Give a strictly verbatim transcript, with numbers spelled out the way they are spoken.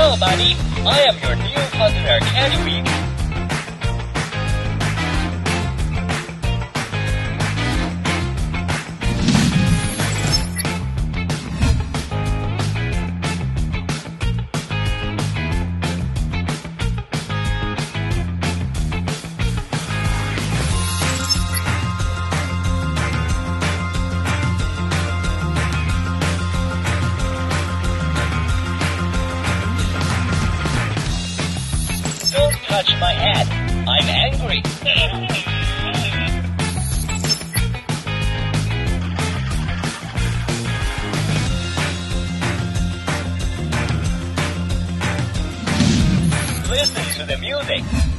Hello, buddy. I am your new partner, Kiwi. Don't touch my head. I'm angry. Listen to the music.